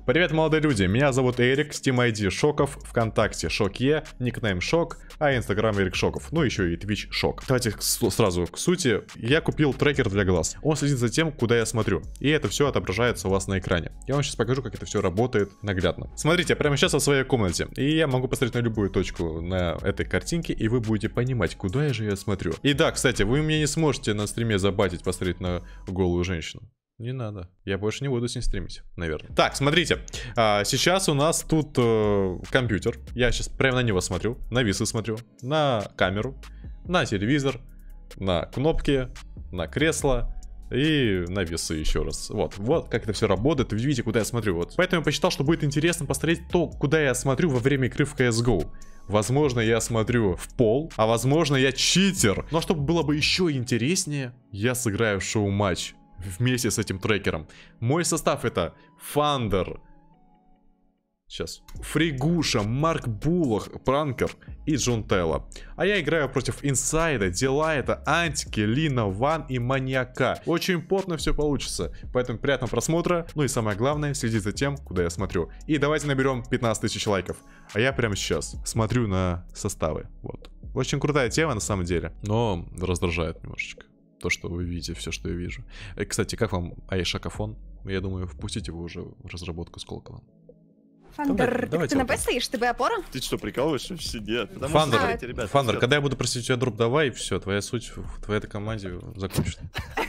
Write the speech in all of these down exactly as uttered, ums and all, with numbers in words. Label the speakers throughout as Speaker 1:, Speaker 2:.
Speaker 1: Привет, молодые люди, меня зовут Эрик, Steam ай ди Шоков, ВКонтакте Шокье, никнейм Шок, а Инстаграм Эрик Шоков, ну еще и Twitch Шок. Давайте сразу к сути. Я купил трекер для глаз. Он следит за тем, куда я смотрю, и это все отображается у вас на экране. Я вам сейчас покажу, как это все работает наглядно. Смотрите, прямо сейчас в своей комнате, и я могу посмотреть на любую точку на этой картинке, и вы будете понимать, куда я же я смотрю. И да, кстати, вы мне не сможете на стриме забатить посмотреть на голую женщину. Не надо. Я больше не буду с ним стримить, наверное. Так, смотрите. А, сейчас у нас тут э, компьютер. Я сейчас прямо на него смотрю. На весы смотрю. На камеру. На телевизор. На кнопки. На кресло. И на весы еще раз. Вот. Вот как это все работает. Вы видите, куда я смотрю. Вот. Поэтому я посчитал, что будет интересно посмотреть то, куда я смотрю во время игры в си эс го. Возможно, я смотрю в пол, а возможно, я читер. Но чтобы было бы еще интереснее, я сыграю в шоу-матч вместе с этим трекером. Мой состав это Фандер, сейчас, Фригуша, Марк Булах, Пранкер и Джон Телла. А я играю против Инсайда, Дилайта, Антики, Лина, Ван и Маньяка. Очень плотно все получится, поэтому приятного просмотра. Ну и самое главное, следить за тем, куда я смотрю. И давайте наберем пятнадцать тысяч лайков. А я прямо сейчас смотрю на составы. Вот. Очень крутая тема на самом деле, но раздражает немножечко то, что вы видите, все, что я вижу. И, кстати, как вам Айшакафон? Я думаю, впустите его уже в разработку Сколково.
Speaker 2: Фандер, так ты на Б стоишь? Ты Б-опора?
Speaker 3: Ты что, прикалываешься? Все нет.
Speaker 1: Фандер, а, ребят, Фандер, когда я буду просить у тебя дроп, давай, все, твоя суть в твоей этой команде закончится.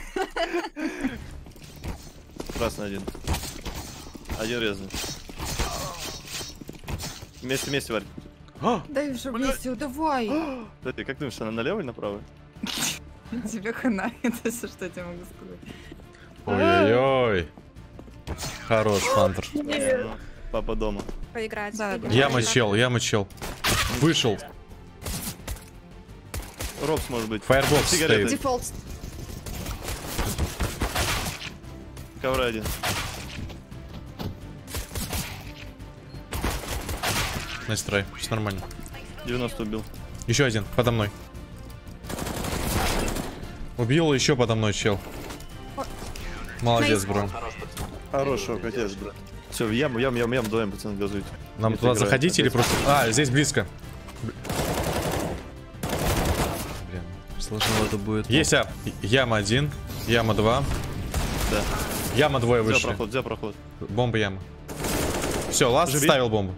Speaker 3: Красный один. Один резный. Вместе, вместе, Варь.
Speaker 2: Дай уже вместе, давай.
Speaker 3: Ты как думаешь, она налево или направо?
Speaker 2: Тебе хана, это все, что я тебе могу сказать.
Speaker 1: Ой-ой-ой. Хорош, Фандер.
Speaker 3: Папа дома.
Speaker 2: Поиграть. Да,
Speaker 1: яма чел, яма чел. Вышел.
Speaker 3: Робс может быть.
Speaker 1: Фаербокс стоит.
Speaker 2: Дефолт.
Speaker 3: Ковра один.
Speaker 1: Настрой, все нормально.
Speaker 3: девяносто убил.
Speaker 1: Еще один, подо мной. Убил еще подо мной чел. Молодец, бро.
Speaker 3: Хорошего, котец, бро. Все, в яму, яму, яму, яму, даем, пацаны, газуйте.
Speaker 1: Нам туда заходить или просто... А, здесь близко.
Speaker 4: Блин, сложно это будет.
Speaker 1: Есть, а, яма один, яма два.
Speaker 3: Да.
Speaker 1: Яма двое вышли.
Speaker 3: Взял проход, взял проход.
Speaker 1: Бомба яма. Все, ласт ставил бомбу.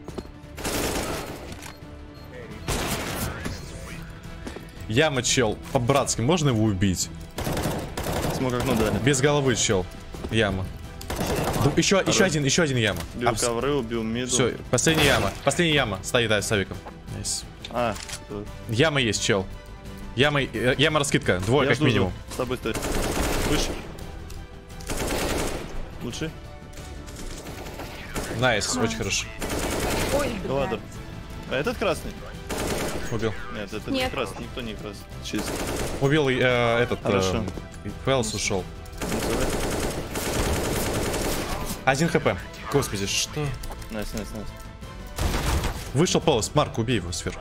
Speaker 1: Яма чел, по-братски, можно его убить?
Speaker 3: Смог окно дали.
Speaker 1: Без головы чел. Яма. Еще, Хорошо. еще один, еще один яма.
Speaker 3: Убил Абс... ковры, убил миду.
Speaker 1: Все, последняя яма. Последняя яма. Стоит, да, с авиком. Nice.
Speaker 3: А,
Speaker 1: яма есть, чел. Яма, яма раскидка. Двое,
Speaker 3: Я
Speaker 1: как минимум.
Speaker 3: Жду. С тобой стоит. Выше. Лучше.
Speaker 1: Найс, nice, очень хорошо.
Speaker 2: Ой,
Speaker 3: да ладно. А этот красный?
Speaker 1: Убил.
Speaker 3: Нет, это
Speaker 2: Нет.
Speaker 3: не красный, никто не красный. Чисто.
Speaker 1: Убил э, этот.
Speaker 3: Хорошо.
Speaker 1: Э, Фэлс ушел. Один хп. Господи, что?
Speaker 3: Найс, найс, найс.
Speaker 1: Вышел Пэлс. Марк, убей его сверху.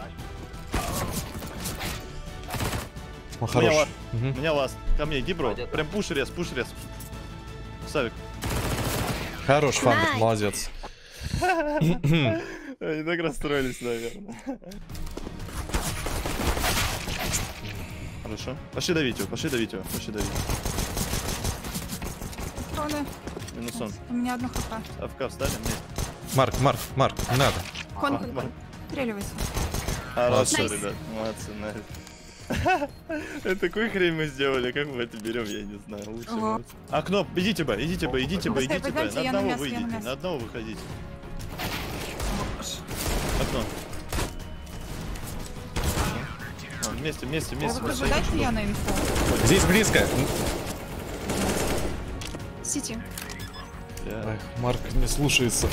Speaker 1: Он хорош.
Speaker 3: Меня,
Speaker 1: угу.
Speaker 3: Меня ласт. Ко мне, иди, бро. Прям пуш рез, пуш рез. Савик.
Speaker 1: Хорош, Фандер, молодец.
Speaker 3: Они так расстроились, наверное. Хорошо. Пошли давить его, пошли давить его, пошли давить. Минус он.
Speaker 2: У меня одно хп.
Speaker 3: АФК встали вместе.
Speaker 1: Марк, Марк, Марк, не надо.
Speaker 2: Кон, кон, кон. Стреливайся.
Speaker 3: Хорошо, ребят, молодцы, найс. Это такой хрень мы сделали, как мы это берем, я не знаю. Лучше. Окно, идите бы, идите бы, идите бы, идите бы. На одного выйдите, на одного выходите. Окно. Вместе, вместе, вместе.
Speaker 2: Дайте я на инфо.
Speaker 1: Здесь близко.
Speaker 2: Сити.
Speaker 1: Эх, Марк не слушается.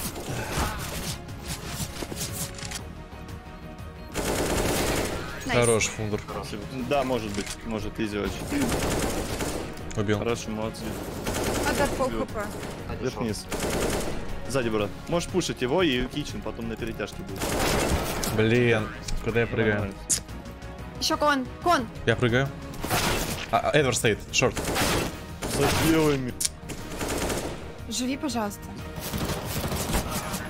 Speaker 1: Хорош, Фундер.
Speaker 3: Да, может быть, может, изи очень.
Speaker 1: Убил.
Speaker 3: Хорошо, молодцы.
Speaker 2: Отдать пол хп.
Speaker 3: Вверх-вниз. Сзади, брат. Можешь пушить его и кичен, потом на перетяжке будет.
Speaker 1: Блин, куда я прыгаю?
Speaker 2: Еще кон, кон.
Speaker 1: Я прыгаю. А, Эдвард стоит, шорт.
Speaker 3: За белыми.
Speaker 2: Живи, пожалуйста.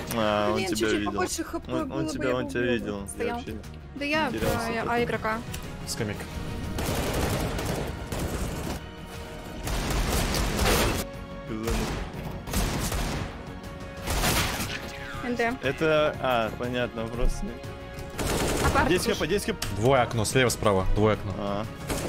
Speaker 3: А, он
Speaker 2: Блин,
Speaker 3: тебя
Speaker 2: чуть-чуть
Speaker 3: видел.
Speaker 2: побольше хп
Speaker 3: Он,
Speaker 2: было
Speaker 3: он
Speaker 2: бы,
Speaker 3: тебя,
Speaker 2: я
Speaker 3: он
Speaker 2: бы
Speaker 3: тебя
Speaker 2: убила.
Speaker 3: видел. Я
Speaker 5: Стоял.
Speaker 3: вообще
Speaker 5: Да я,
Speaker 3: терялся
Speaker 5: а,
Speaker 3: тут.
Speaker 5: а игрока.
Speaker 1: Скамейка.
Speaker 5: НД.
Speaker 3: Это... А, понятно, вопрос.
Speaker 5: Апарт.
Speaker 3: десять хп, десять хп.
Speaker 1: Двое окно, слева, справа. Двое окно.
Speaker 3: А.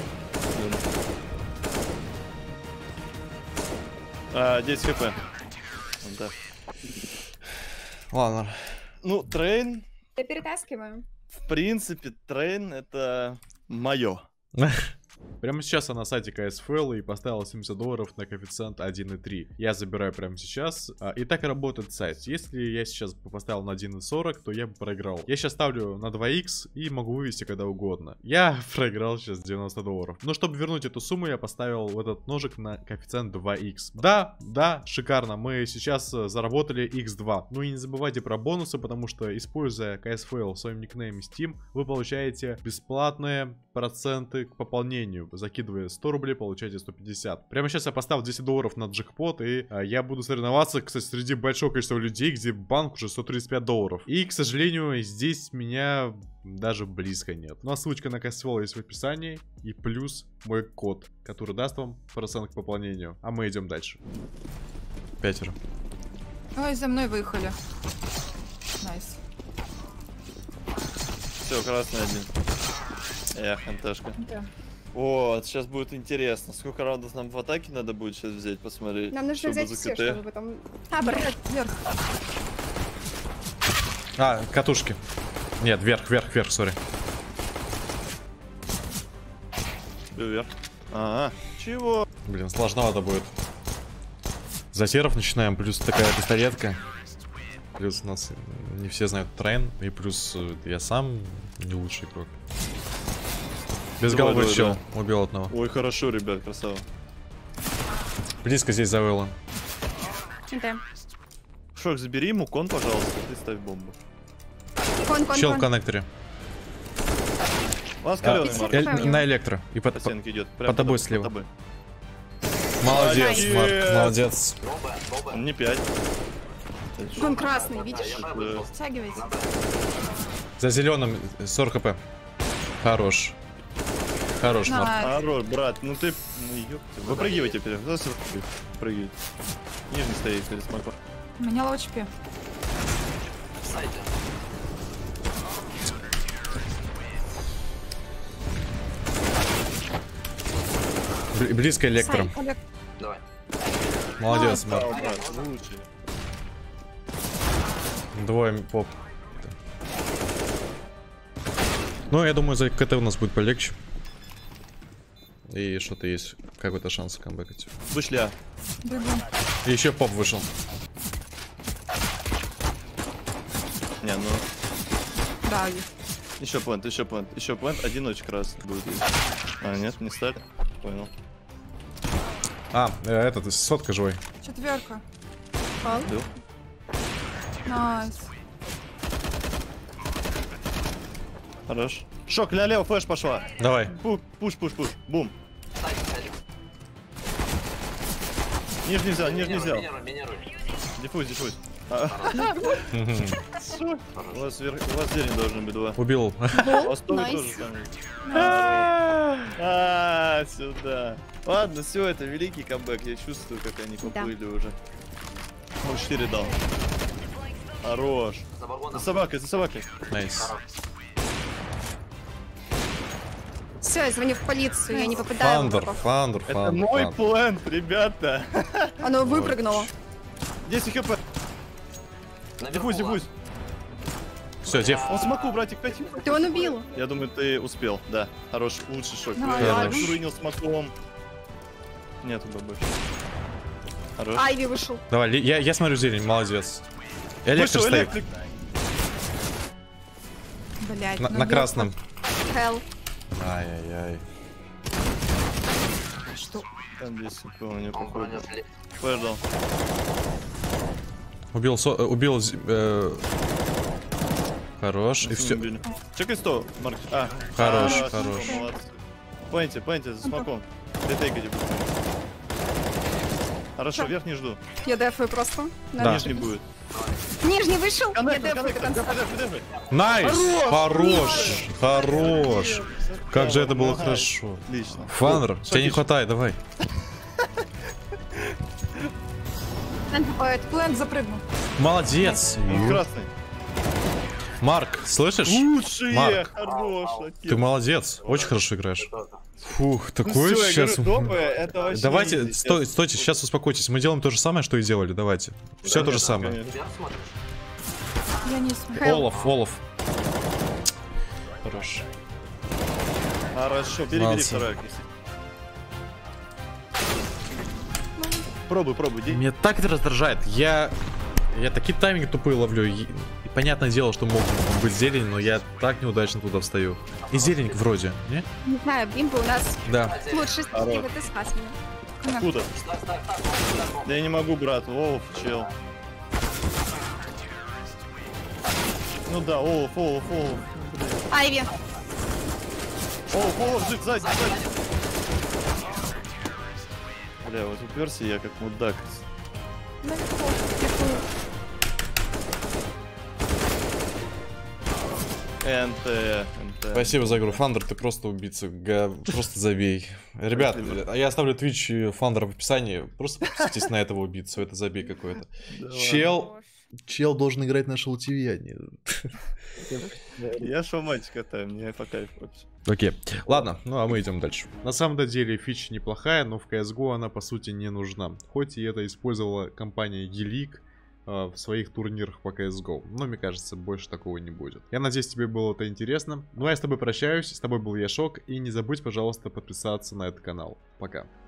Speaker 3: А, десять хп. Вот так.
Speaker 1: Ладно.
Speaker 3: Ну, трейн,
Speaker 5: Я перетаскиваю.
Speaker 3: в принципе, трейн это мое.
Speaker 1: Прямо сейчас я на сайте ка эс эф эл и поставил семьдесят долларов на коэффициент один и три. Я забираю прямо сейчас. А, и так и работает сайт. Если я сейчас бы поставил на один и сорок, то я бы проиграл. Я сейчас ставлю на два икс и могу вывести когда угодно. Я проиграл сейчас девяносто долларов. Но чтобы вернуть эту сумму, я поставил этот ножик на коэффициент два икс. Да, да, шикарно. Мы сейчас э, заработали икс два. Ну и не забывайте про бонусы, потому что, используя ка эс эф эл в своем никнейме Steam, вы получаете бесплатные проценты к пополнению. Закидывая сто рублей, получаете сто пятьдесят. Прямо сейчас я поставил десять долларов на джекпот, и а, я буду соревноваться, кстати, среди большого количества людей, где банк уже сто тридцать пять долларов. И, к сожалению, здесь меня даже близко нет. Ну а ссылочка на ка эс эф эл есть в описании, и плюс мой код, который даст вам процент к пополнению. А мы идем дальше. Пятеро.
Speaker 2: Ой, за мной выехали. Найс.
Speaker 3: Все, красный один. Эх, НТшка.
Speaker 2: Да.
Speaker 3: Вот, сейчас будет интересно. Сколько раундов нам в атаке надо будет сейчас взять, посмотреть.
Speaker 5: Нам нужно
Speaker 3: чтобы
Speaker 5: взять
Speaker 3: за
Speaker 5: все,
Speaker 3: КТ.
Speaker 5: чтобы потом... А, брат.
Speaker 2: Вверх.
Speaker 1: А, катушки. Нет, вверх, вверх, вверх, сори.
Speaker 3: Вверх. Ага. Чего?
Speaker 1: Блин, сложновато будет. Затеров начинаем, плюс такая пистолетка. Плюс у нас не все знают трейн, и плюс э, я сам не лучший игрок. Без
Speaker 3: Давай,
Speaker 1: головы
Speaker 3: давай,
Speaker 1: чел, убил одного.
Speaker 3: Ой, хорошо, ребят, красава.
Speaker 1: Близко здесь завело.
Speaker 5: НД.
Speaker 3: Шок, забери ему кон, пожалуйста, ты ставь бомбу.
Speaker 5: Кон, кон,
Speaker 1: Чел в
Speaker 5: кон.
Speaker 1: коннекторе.
Speaker 3: У нас
Speaker 1: А,
Speaker 3: каленый марк.
Speaker 1: эль-
Speaker 5: Марк.
Speaker 1: на электро. И под,
Speaker 3: По
Speaker 1: по-
Speaker 3: стенке идет.
Speaker 1: под тобой слева.
Speaker 3: тобой.
Speaker 1: Молодец,
Speaker 3: Молодец.
Speaker 1: Марк, молодец.
Speaker 3: Он не пять.
Speaker 5: Кон красный, видишь?
Speaker 3: Да.
Speaker 2: Стягивайте.
Speaker 1: За зеленым сорок хп. Хорош. Хорош, Марк.
Speaker 2: На,
Speaker 3: Хорош, брат, ну ты... Ну, ёпта. Выпрыгивайте вперед. Прыгивайте. Нижний стоит перед смоком.
Speaker 2: у меня лоу эйч пи.
Speaker 1: Бли- Близко электро.
Speaker 2: Олег,
Speaker 1: Молодец,
Speaker 2: А,
Speaker 1: Марк.
Speaker 3: Да, брат, лучше.
Speaker 1: Двое поп. Ну, я думаю, за КТ у нас будет полегче. И что-то есть. Какой-то шанс камбэкать.
Speaker 3: Вышли, а.
Speaker 2: бегу.
Speaker 1: И еще поп вышел.
Speaker 3: Не, ну...
Speaker 2: Да, есть.
Speaker 3: Еще плент, еще плент, еще плент. Один очень красный будет. А, нет, не стали. Понял.
Speaker 1: А, э, этот, сотка живой.
Speaker 2: Четверка.
Speaker 5: Кон.
Speaker 3: Бил.
Speaker 2: Найс.
Speaker 3: Хорош. Шок, ля-лево, флеш пошла.
Speaker 1: Давай.
Speaker 3: Пу- Пуш, пуш, пуш. Бум. Нижний взял, нижний взял. Диффуз, диффуз. А, шок. У вас вверх- у вас зелень должны быть два.
Speaker 1: Убил.
Speaker 3: У вас тоже
Speaker 5: Найс.
Speaker 3: тоже там есть. А, сюда. Ладно, все, это великий камбэк. Я чувствую, как они поплыли уже. Он четыре дал. Хорош. За собакой, за собакой.
Speaker 1: Найс.
Speaker 5: Все, я звоню в полицию, я не попадаю в
Speaker 1: Фандер,
Speaker 5: врагов.
Speaker 1: фандер,
Speaker 3: Это
Speaker 1: фандер.
Speaker 3: мой
Speaker 1: фандер.
Speaker 3: план, ребята.
Speaker 5: Оно выпрыгнуло.
Speaker 3: десять хп. Диффуз, диффуз.
Speaker 1: Все, Дев.
Speaker 3: Он смоку, братик, пять.
Speaker 5: Ты он убил.
Speaker 3: Я думаю, ты успел, да. Хорош, лучший шок.
Speaker 2: Да,
Speaker 3: Я
Speaker 1: хорош.
Speaker 3: так руинил смоком. Нету бы больше. Хорош.
Speaker 5: Айви вышел.
Speaker 1: Давай, ли- я, я смотрю зелень, молодец. Электро
Speaker 3: Вышел
Speaker 1: стоит.
Speaker 3: электрик.
Speaker 2: Блять.
Speaker 1: На,
Speaker 2: ну
Speaker 1: на
Speaker 2: бег-
Speaker 1: красном.
Speaker 5: Хелл.
Speaker 1: Ай-яй-яй.
Speaker 2: Что?
Speaker 3: Там здесь, помню, походу. Флэш дал.
Speaker 1: Убил, со, э, убил, зи- э, хорош, и все.
Speaker 3: Чекай сто, Марк. А,
Speaker 1: Хорош,
Speaker 3: а,
Speaker 1: хорош.
Speaker 3: молодцы. Пойнте, пойнте, за смоком. Ретейкайте. Хорошо, верх не жду.
Speaker 5: Я дефаю просто.
Speaker 1: Да.
Speaker 3: Нижний будет.
Speaker 5: Нижний вышел, я
Speaker 3: Коннектор,
Speaker 5: дефаю до
Speaker 3: коннектор,
Speaker 5: конца.
Speaker 3: дефай, дефай.
Speaker 1: Найс! Хорош! Хорош! Как же это было
Speaker 3: Ага.
Speaker 1: хорошо.
Speaker 3: Отлично.
Speaker 1: Фанер,
Speaker 3: О,
Speaker 1: тебе не
Speaker 3: Шокич.
Speaker 1: хватает, давай.
Speaker 5: Ой, это
Speaker 2: Плент запрыгнул.
Speaker 1: Молодец!
Speaker 3: Он красный.
Speaker 1: Марк, слышишь?
Speaker 3: Лучшие!
Speaker 1: Марк.
Speaker 3: Хорош,
Speaker 1: Ты молодец, очень хорошо играешь. Фух, такой
Speaker 3: Всё, я
Speaker 1: сейчас...
Speaker 3: говорю, топы, это вообще
Speaker 1: Давайте,
Speaker 3: изи,
Speaker 1: стой,
Speaker 3: сейчас.
Speaker 1: стойте, сейчас успокойтесь. Мы делаем то же самое, что и делали, давайте. Все то же
Speaker 3: Конечно,
Speaker 1: самое.
Speaker 3: конечно.
Speaker 2: Я не смотрю.
Speaker 1: Олаф, Олаф. Хорош.
Speaker 3: Хорошо, бери, бери
Speaker 1: Молодцы.
Speaker 3: второй. Пробуй, пробуй, день.
Speaker 1: Меня так это раздражает. Я... Я такие тайминги тупые ловлю. И, и понятное дело, что мог быть зелень, но я так неудачно туда встаю. И зелень вроде, не?
Speaker 5: Не знаю, бимба у нас
Speaker 1: Да.
Speaker 5: лучше
Speaker 3: Хорош.
Speaker 5: стихи, вот и спас меня.
Speaker 3: Откуда? Да я не могу, брат. Олаф, чел. Ну да, Олаф, Олаф, Олаф.
Speaker 5: Айви.
Speaker 3: Олаф, Олаф, жить, сзади, сзади. Бля, вот уперся я как мудак. НТ, НТ.
Speaker 1: Спасибо за игру. Фандер, ты просто убийца. Га- Просто забей. Ребят, я оставлю Twitch и Фандер в описании. Просто подписывайтесь на этого убийцу. Это забей какой-то. Чел... Чел должен играть на Шоу ТВ, а не...
Speaker 3: Я шо матч катаю, мне по кайфу вообще.
Speaker 1: Окей. Ладно, ну а мы идем дальше. На самом-то деле фича неплохая, но в си эс го она по сути не нужна. Хоть и это использовала компания Елик э, в своих турнирах по си эс го. Но мне кажется, больше такого не будет. Я надеюсь, тебе было это интересно. Ну а я с тобой прощаюсь. С тобой был я, Шок. И не забудь, пожалуйста, подписаться на этот канал. Пока.